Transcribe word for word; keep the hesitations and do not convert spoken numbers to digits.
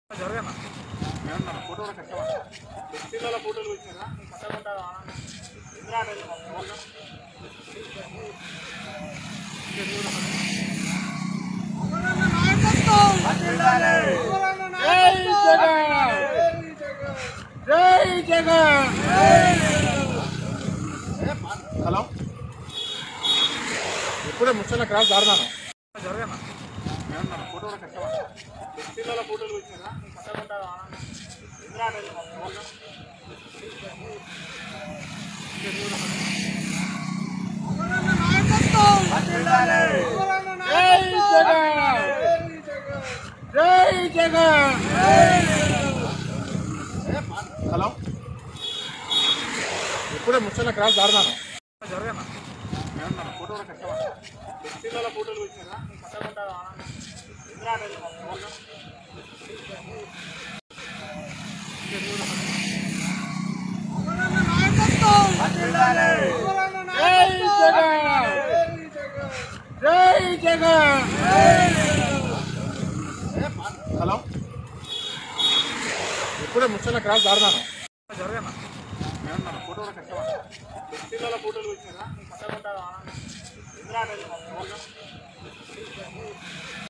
జరగనా ఏమన్నా ఫోటో కూడా కష్టమా వ్యక్తిగత ఫోటోలు వచ్చినా కష్టపడ్డా జై జగన్ హలో ఇప్పుడే ముచ్చట క్రాస్ దారున్నాను జరగనా ఏమన్నా ఫోటో కూడా కష్టమా వ్యక్తిగత ఫోటోలు వచ్చినా కష్టపడ్డా జై జగన్ హలో ఇప్పుడే ముచ్చట క్రాస్ దారున్నాను జరగనా ఏమన్నా ఫోటో కూడా కష్టమా వ్యక్తిగత ఫోటోలు వచ్చినా కష్టపడ్డా జై జగన్ హలో ఇప్పుడే ముచ్చట క్రాస్ దారున్నాను జరగనా ఏమన్నా ఫోటో కూడా కష్టమా వ్యక్తిగత ఫోటోలు వచ్చినా కష్టపడ్డా